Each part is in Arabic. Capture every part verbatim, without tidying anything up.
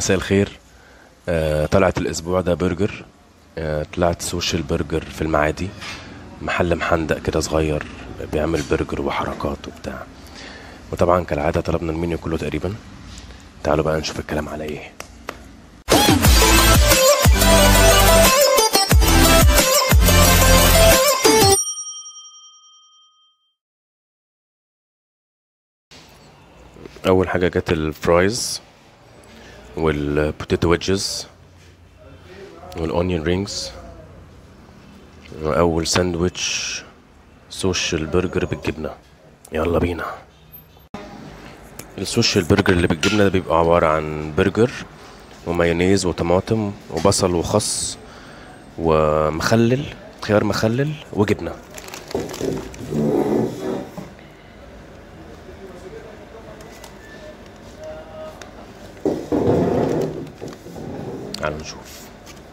مساء الخير. آه، طلعت الاسبوع ده برجر. آه، طلعت سوشيال برجر في المعادي، محل محندق كده صغير بيعمل برجر وحركات وبتاع. وطبعا كالعادة طلبنا المنيو كله تقريبا. تعالوا بقى نشوف الكلام على ايه. اول حاجة جت الفرايز والبوتيتو ويدجز والاونيون رينجز، واول ساندويتش سوشيال برجر بالجبنة. يلا بينا. السوشيال برجر اللي بالجبنة ده بيبقى عبارة عن برجر ومايونيز وطماطم وبصل وخس ومخلل، خيار مخلل وجبنة. تعالوا نشوف.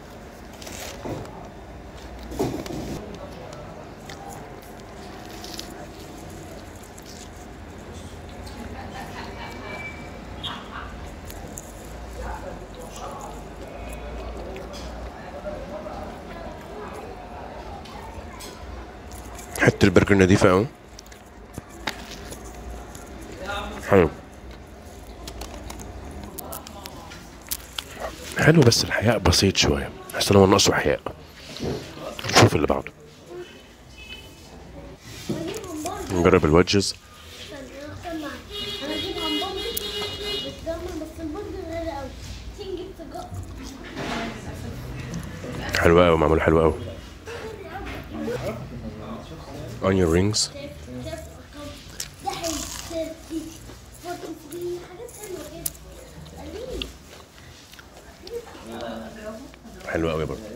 حتة البرجر نضيفة اوي، حلو حلو بس الحياء بسيط شوية، حاسس ان هو ناقصه حياء. نشوف اللي بعده. نجرب الوجز. حلوة اوي، معمول حلو اوي. onion rings. حلو قوي برضه.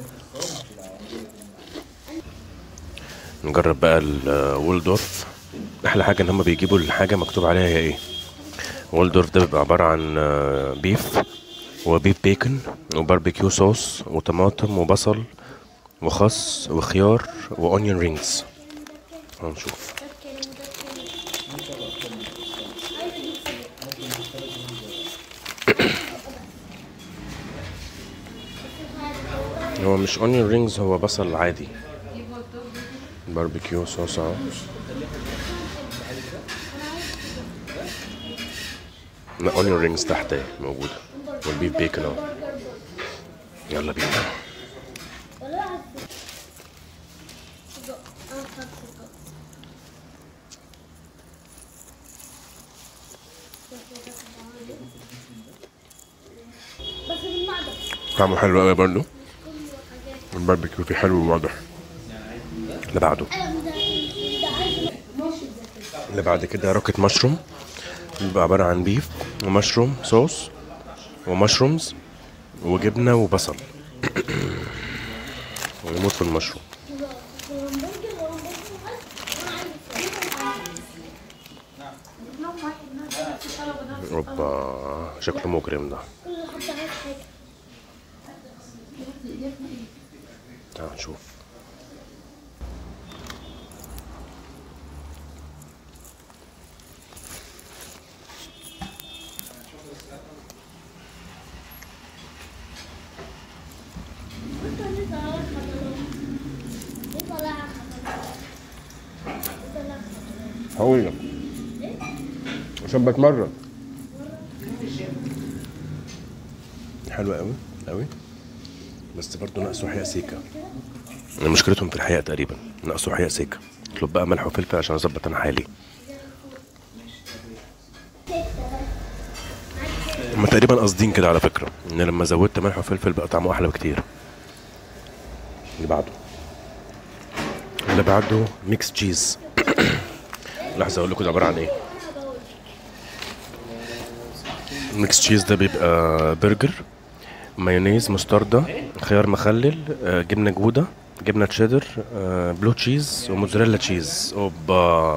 نجرب بقى الولدورف. احلى حاجه ان هم بيجيبوا الحاجه مكتوب عليها هي ايه. وولدورف ده بيبقى عباره عن بيف وبيف بيكن وباربيكيو صوص وطماطم وبصل وخس وخيار واونيون رينجز. هنشوف. هو مش اونيون رينجز، هو بصل عادي. باربيكيو صوص اهو. لا، اونيون رينجز تحت اهي موجوده، والبيف بيكن اهو. يلا بينا. طعمه حلو قوي برضه، الباربيكيو فيه حلو وواضح. اللي بعده اللي بعد كده روكت مشروم، بيبقى عبارة عن بيف ومشروم صوص ومشرومز وجبنة وبصل. ويموت في المشروم. اوبا، شكله مجرم ده. تعال نشوف. هقول لك عشان بتمرن. حلوة قوي قوي، بس برضه ناقصه حياء سيكا. مشكلتهم في الحياء تقريبا، ناقصه حياء سيكا. اطلب بقى ملح وفلفل عشان اظبط انا حالي. هما تقريبا قاصدين كده على فكرة، ان لما زودت ملح وفلفل بقى طعمه احلى بكتير. اللي بعده اللي بعده ميكس تشيز. لحظة اقول لكم ده عبارة عن ايه. ميكس تشيز ده بيبقى برجر، مايونيز، مستردة، خيار مخلل، جبنة جودة، جبنة تشيدر، بلو تشيز وموزاريلا تشيز. اوبا،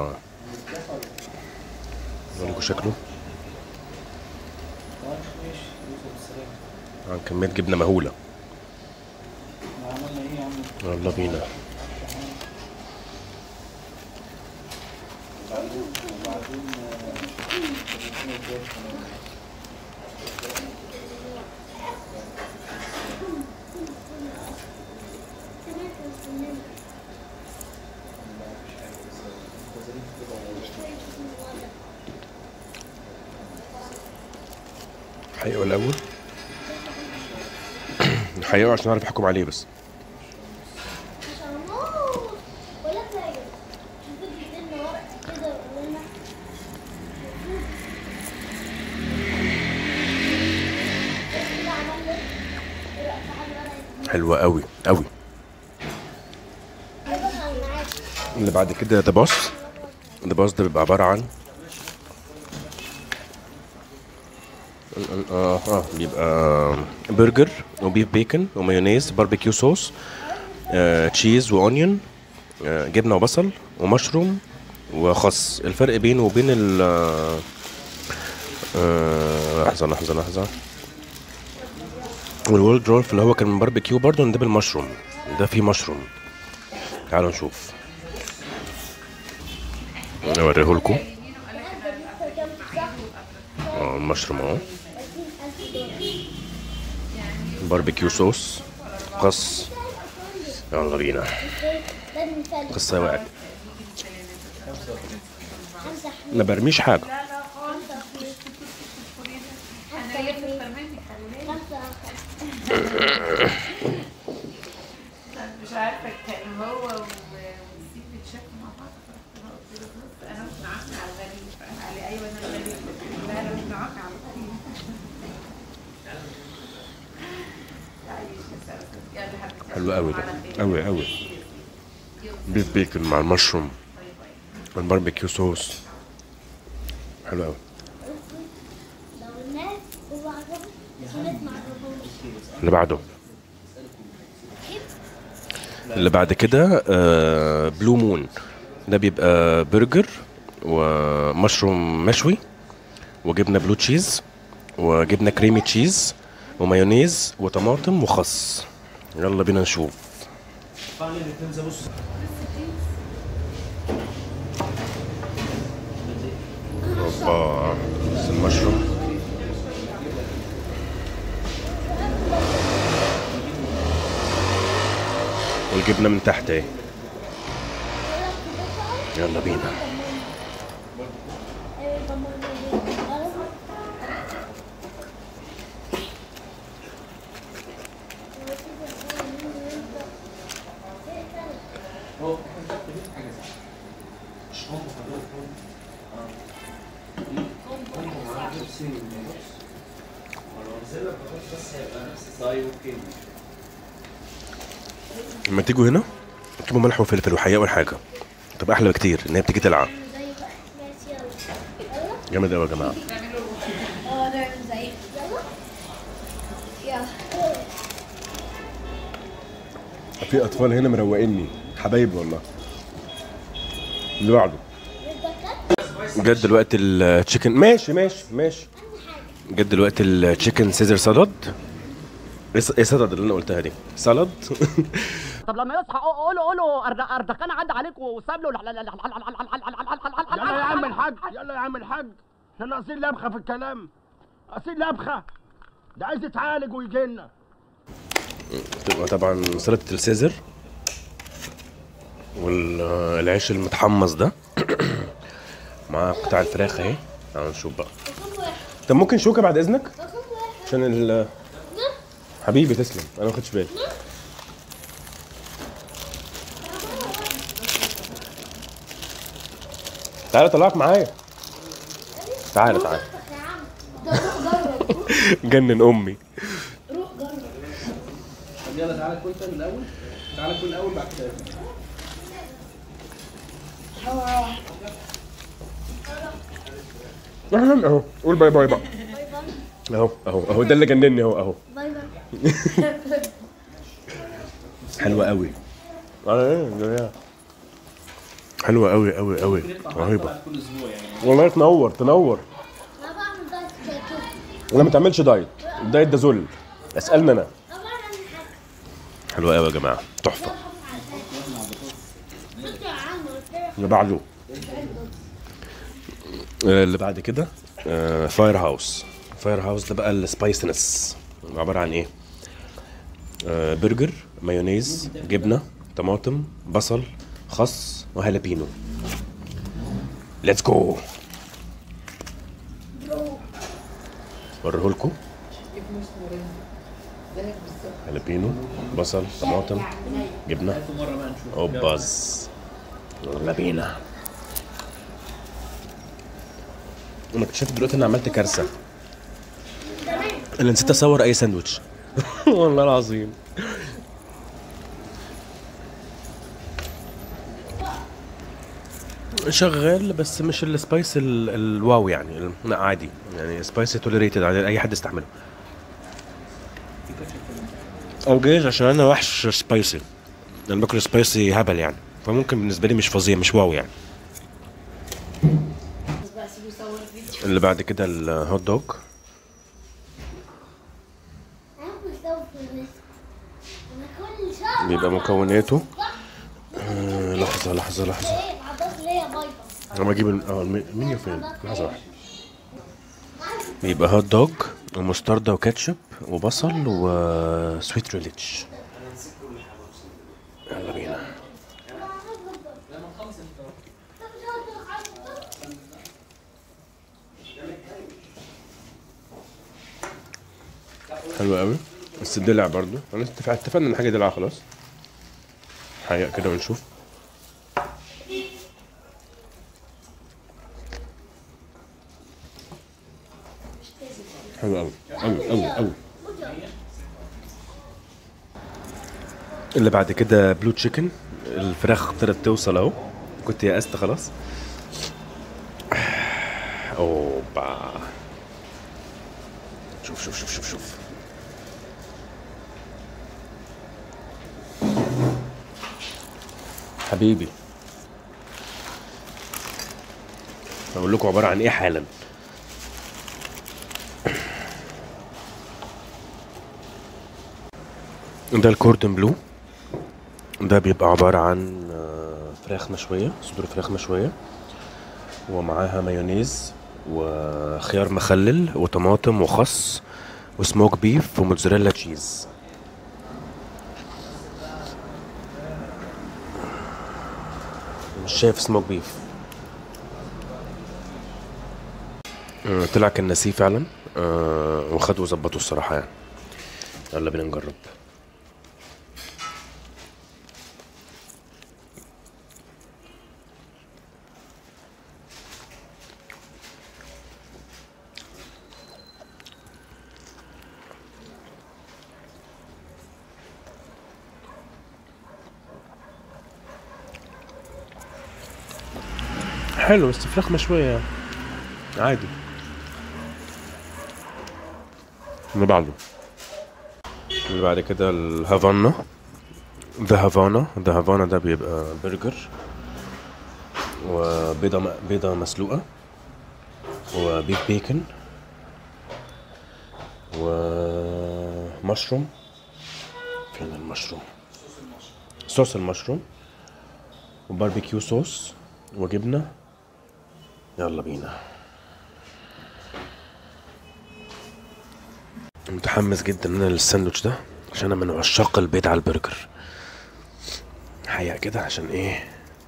اقول شكله عن كمية جبنة مهولة. يلا بينا. الحقيقه الاول. الحقيقه عشان اعرف احكم عليه بس. حلوة قوي قوي. اللي بعد كده ده باص. ده باص ده بيبقى عبارة عن اه اه بيبقى برجر وبيف بيكن ومايونيز باربيكيو صوص آه، تشيز واونيون آه، جبنة وبصل ومشروم وخس. الفرق بينه وبين ال آه، لحظة لحظة لحظة والولد رولف اللي هو كان من باربيكيو برضه ده بالمشروم. ده فيه مشروم. تعالوا نشوف. اوريهولكوا. اه المشروم اهو. باربيكيو صوص خس. يلا بينا. قصة وقعت. ما برميش حاجة. مش عارفه كان هو والسيف بيتشافوا مع بعض. قلت له بص انا بنعقني على الغريب. قال لي ايوه انا الغريب. لا انا بنعقني على الغريب. حلو قوي ده قوي قوي. بيف بيكن مع المشروم والباربيكيو صوص. حلو قوي. اللي بعده اللي بعد كده آه بلو مون. ده بيبقى برجر ومشروم مشوي وجبنه بلو تشيز وجبنه كريمي تشيز ومايونيز وطماطم وخس. يلا بينا نشوف. اوبا بس المشروم والجبنه من تحت اهي. يلا بينا. لما تيجوا هنا تجيبوا ملح وفلفل وحقيقة اول حاجه تبقى احلى بكتير ان هي بتيجي تلعب. جامد قوي يا جماعه. اه نعمل زي يلا. في اطفال هنا مروقيني حبايبي والله. اللي بعده جد دلوقتي التشيكن. ماشي ماشي ماشي. جد دلوقتي التشيكن سيزر سالاد. ايه سالاد اللي انا قلتها دي؟ سالاد. طب لما يصحى قولوا قولوا اردكان عدى عليك وساب له. يلا يا عم الحاج يلا يا عم الحاج. احنا ناقصين لبخه في الكلام. ناقصين لبخه. ده عايز يتعالج ويجي لنا. تبقى طبعا سلطه السيزر والعيش المتحمص ده مع قطع الفراخ اهي. تعالوا نشوف بقى. طب ممكن شوكه بعد اذنك عشان ال حبيبي تسلم. انا ما خدتش بالي. تعالى طلعك معايا. تعالى تعالى. جنن امي. روح جرب. طب يلا تعالى كل انت من الاول. تعالى كل الاول بعد كده. اهلا اهو. قول باي باي بقى. اهو اهو اهو ده اللي جنني اهو اهو. باي باي. حلوه قوي. حلوه قوي قوي قوي. رهيبه والله. تنور تنور. انا بعمل دايت كده. انا ما تعملش دايت. الدايت ده ذل. اسالني انا. حلوه قوي يا جماعه. تحفه. اللي بعده اللي بعد كده فاير هاوس. فاير هاوس ده بقى السبايسنس. عباره عن ايه؟ آه برجر مايونيز جبنه طماطم بصل خس وهالابينو. ليتس جو. اوريهولكوا. هالبينو، بصل، طماطم، جبنه، اوباز. يلا بينا. انا اكتشفت دلوقتي اني عملت كارثه، انا نسيت اصور اي ساندوتش. والله العظيم. شغال بس مش السبايس ال- الواو يعني ال- لا عادي يعني سبايس توليريتد عادي اي حد يستحمله. او جايز عشان انا وحش سبايسي، انا باكل سبايسي هبل يعني، فممكن بالنسبه لي مش فظيع مش واو يعني. اللي بعد كده الهوت دوج. بيبقى مكوناته آه لحظة لحظة لحظة انا بجيب ال- اه الم- المنيو فين؟ لحظة واحدة. بيبقى هوت دوج ومستردة وكاتشب وبصل وسويت ريليتش. يلا بينا. حلو قوي بس دلع برضو، انا اتفق- اتفقنا ان حاجة دلع خلاص. حقيقة كده ونشوف. حلو قوي قوي قوي قوي. اللي بعد كده بلو تشيكن. الفراخ ابتدت توصل اهو، كنت يأست خلاص. اوبا. شوف شوف شوف شوف شوف. حبيبي هقول لكم عبارة عن ايه حالا. ده الكوردن بلو، ده بيبقى عبارة عن آه، فراخ مشوية، صدور فراخ مشوية ومعاها مايونيز وخيار مخلل وطماطم وخس وسموك بيف وموتزاريلا تشيز. مش شايف سموك بيف. آه، طلع كان نسيه فعلا آه، وخدوا وظبطوا الصراحة يعني. يلا بينا نجرب. حلو بس فراخ مشوية يعني عادي. اللي بعده اللي بعد كده الهافانا. ذا هافانا ذا هافانا ده بيبقى برجر وبيضة م- بيضة مسلوقة وبيف بيكن ومشروم. فين المشروم؟ صوص المشروم وباربيكيو صوص وجبنة. يلا بينا. متحمس جدا انا للساندوتش ده عشان انا من عشاق البيض على البرجر. حقيقة كده عشان ايه.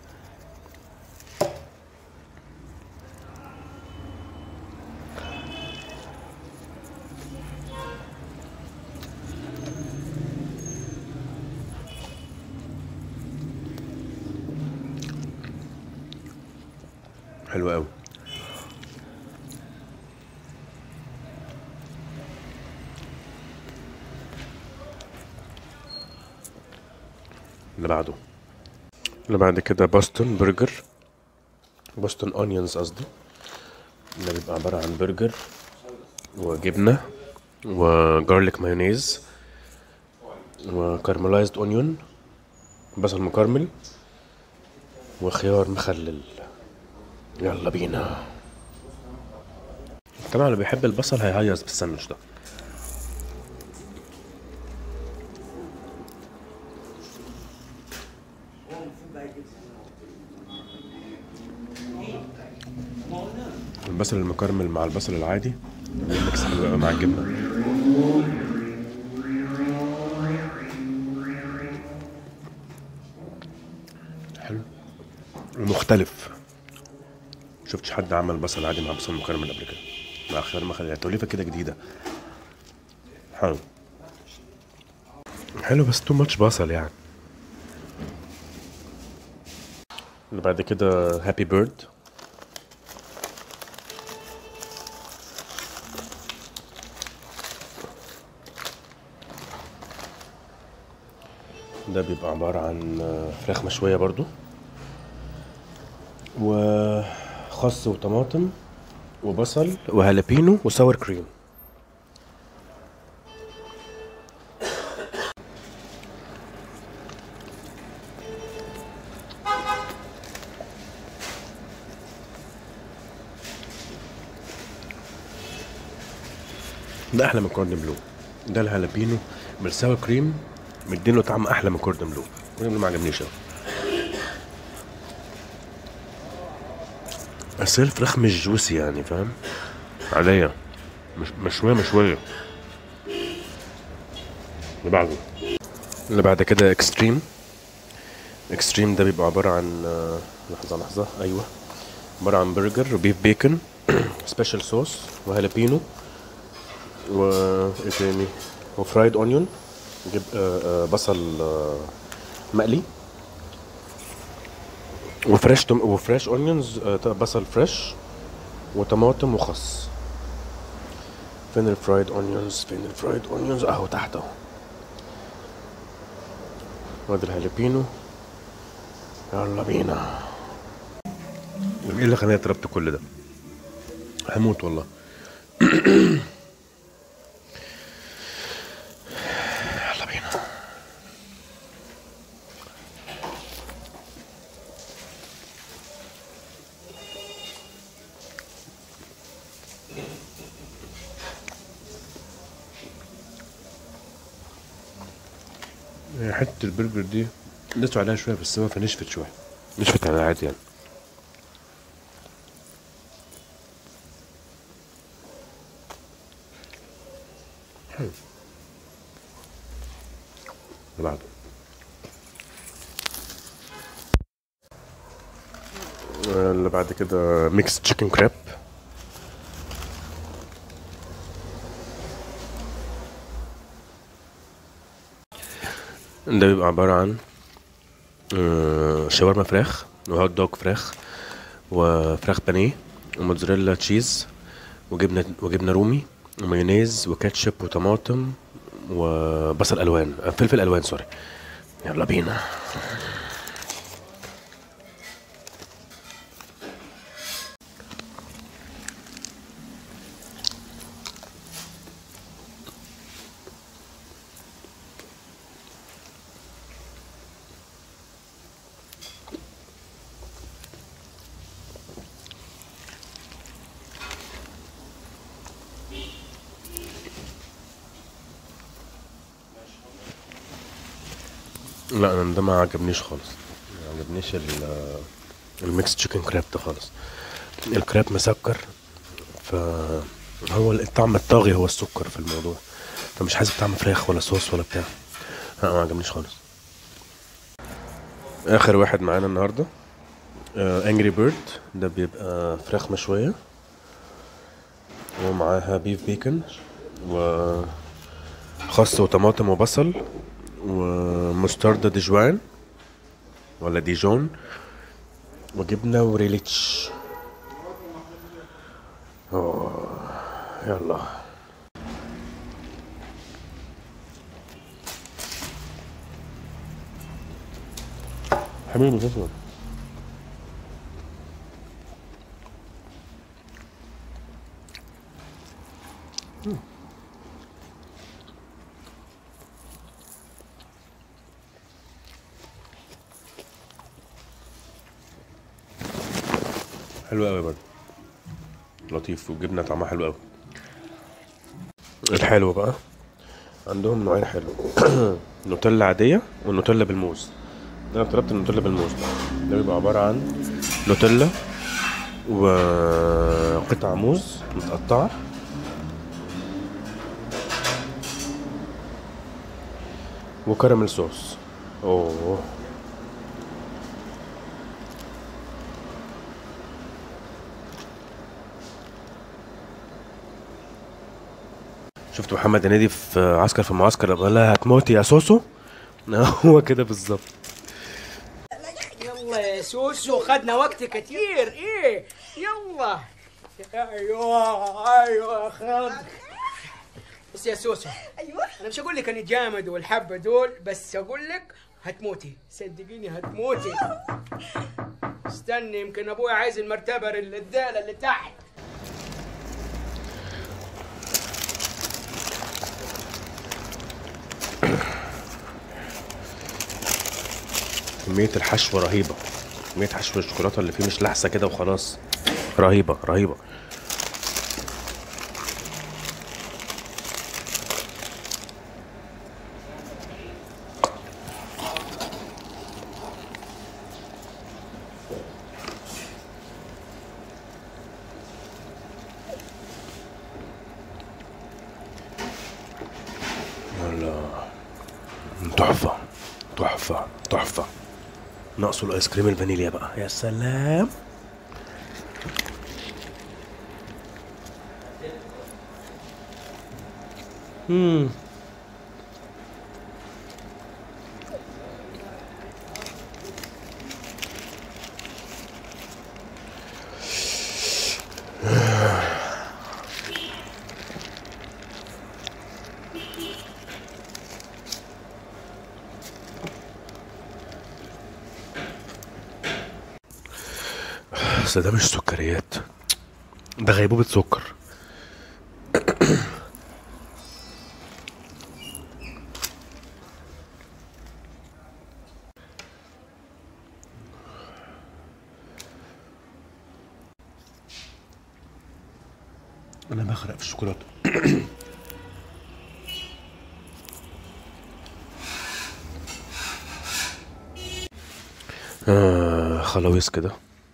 حلو قوي. اللي بعده اللي بعد كده بوستون برجر. بوستون اونيونز قصدي. ده بيبقى عبارة عن برجر وجبنة وجارليك مايونيز وكارملايزد اونيون، بصل مكرمل وخيار مخلل. يلا بينا. طبعا اللي بيحب البصل هيهيص بالساندوتش ده. البصل المكرمل مع البصل العادي ميكس حلو قوي مع الجبنه. حلو ومختلف. شفتش حد عمل بصل عادي مع بصل مكرمل قبل كده مع خيار مخلل، يعني توليفه كده جديده. حلو حلو بس تو ماتش بصل يعني. اللي بعد كده هابي بيرد. ده بيبقى عبارة عن فراخ مشوية برضو وخس وطماطم وبصل وهالبينو وساور كريم. ده احلى من كوردن بلو. ده الهالبينو بالساور كريم مدينه طعم احلى من كوردن بلو. كوردن بلو ما عجبنيش اوي. بس هي الفراخ مش جوسي يعني فاهم عليا، مش مشوية مشوية. اللي بعده اللي بعد كده اكستريم. اكستريم ده بيبقى عبارة عن لحظة لحظة ايوه عبارة عن برجر وبيف بيكن سبيشال صوص وهالبينو و ايه تاني وفرايد اونيون. نجيب آه آه بصل آه مقلي وفريش تم... وفريش اونيونز آه بصل فريش وطماطم وخس. فين الفرايد اونيونز فين الفرايد اونيونز اهو تحت اهو. وادي الهالبينو. يلا بينا. ايه اللي خلاني ضربت كل ده؟ هموت والله. يلا بينا. حتة البرجر دي لسه عليها شوية بس هو فنشفت شوية، نشفت على عادي يعني. حلو. اللي بعده اللي بعد كده ميكس تشيكن كراب. ده بيبقى عبارة عن شاورما فراخ وهوت دوج فراخ وفراخ بانيه وموتزاريلا تشيز وجبنة وجبنة رومي ومايونيز وكاتشب وطماطم وبصل الوان فلفل الوان سوري. يلا بينا. لا انا ده ما عجبنيش خالص، ما عجبنيش الميكس تشيكن كراب ده خالص. الكراب مسكر فهو الطعم الطاغي هو السكر في الموضوع، فمش حاسس بطعم فراخ ولا صوص ولا بتاع. لا ما عجبنيش خالص. اخر واحد معانا النهارده انجري بيرد. ده بيبقى فراخ مشويه ومعاها بيف بيكن وخس وطماطم وبصل ومستردة ديجوان ولا ديجون وجبنة وريليتش. اوه يلا. حبيبي تسلم. حلو قوي برضه لطيف وجبنه طعمها حلو قوي. الحلو بقى عندهم نوعين حلو نوتيلا عاديه والنوتيلا بالموز. ده انا طلبت النوتيلا بالموز. ده بيبقى عباره عن نوتيلا وقطع موز متقطعه وكراميل صوص. اوه شفت محمد هنيدي في عسكر في المعسكر لما قال لها هتموتي يا سوسو. هو كده بالظبط. يلا يا سوسو خدنا وقت كتير ايه. يلا ايوه ايوه خد. بس يا سوسو ايوه انا مش هقول لك اني جامد والحبه دول، بس اقول لك هتموتي، صدقيني هتموتي. استني يمكن ابوي عايز المرتبه الداله اللي تحت. كمية الحشو رهيبة، كمية حشو الشوكولاتة اللي فيه مش لحسة كده وخلاص، رهيبة رهيبة. الله، تحفة تحفة تحفة. ناقصه الايس كريم الفانيليا بقى، يا سلام. امم بس ده مش سكريات، ده غيبوبة سكر. انا بغرق في الشوكولاته. آه خلاويص كده.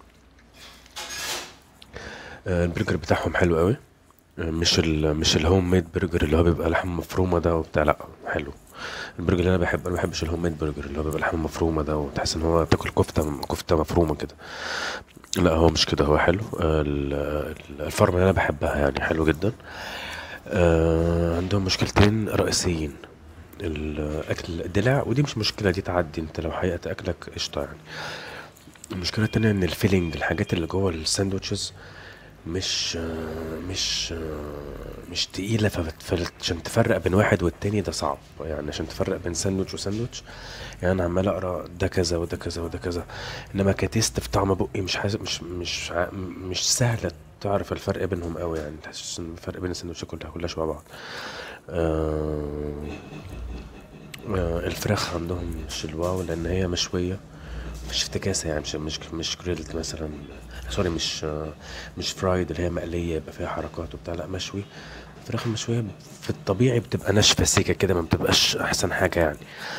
آه البرجر بتاعهم حلو قوي، آه مش ال مش الهوم ميد برجر اللي هو بيبقى لحم مفرومه ده وبتاع، لا حلو. البرجر اللي انا بحب، انا ما بحبش الهوم ميد برجر اللي هو بيبقى لحم مفرومه ده وتحس ان هو بتاكل كفته كفته مفرومه كده. لا هو مش كده، هو حلو. آه الفرمه اللي انا بحبها يعني حلو جدا. آه عندهم مشكلتين رئيسيين، الاكل دلع، ودي مش مشكله، دي تعدي، انت لو حققت اكلك قشطه يعني. المشكله التانية ان الفيلينج، الحاجات اللي جوه الساندوتشز مش مش مش تقيله، فعشان تفرق بين واحد والتاني ده صعب يعني. عشان تفرق بين ساندوتش وساندوتش يعني انا عمال اقرا ده كذا وده كذا وده كذا، انما كتيست في طعم بقي مش حاسس، مش مش ع- مش سهله تعرف الفرق بينهم قوي يعني. تحس ان الفرق بين الساندوتشات كلها كلها شبه بعض. آه آه الفراخ عندهم مش الواو لان هي مشويه، مش افتكاسه يعني، مش مش مش جريلد مثلا، سوري مش آه، مش فرايد اللي هي مقليه يبقى فيها حركات وبتاع، لا مشوي. الفراخ المشويه في الطبيعي بتبقى ناشفه سيكه كده، ما بتبقاش احسن حاجه يعني.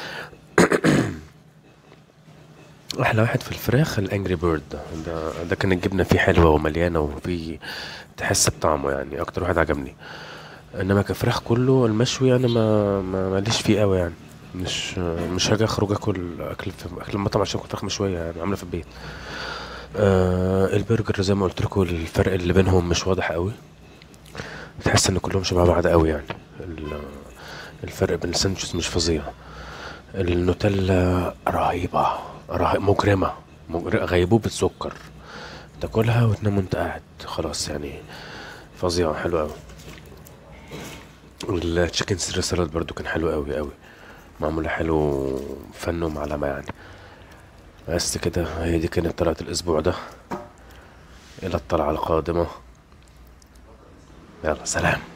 احلى واحد في الفراخ الانجري بيرد ده ده, ده كان الجبنه فيه حلوه ومليانه وفيه تحس بطعمه يعني، اكتر واحد عجبني. انما كفراخ كله المشوي انا ما ما ماليش فيه قوي يعني. مش مش هاجي اخرج اكل اكل في اكل المطعم عشان اكل فراخ مشويه يعني، عامله في البيت. آه البرجر زي ما قلت لكم الفرق اللي بينهم مش واضح قوي، تحس ان كلهم شبه بعض قوي يعني. ال- الفرق بين الساندوتشز مش فظيع. النوتيلا رهيبه، رهيب مجرمه، مجر- غيبوبه سكر، تاكلها وتنام وانت قاعد خلاص يعني، فظيعه حلوه قوي. التشيكن سيزر سالاد برضو كان حلو قوي قوي، معموله حلو، فن ومعلمه يعني. بس كده، هي دي كانت طلعت الاسبوع ده. الى الطلعه القادمه، يلا سلام.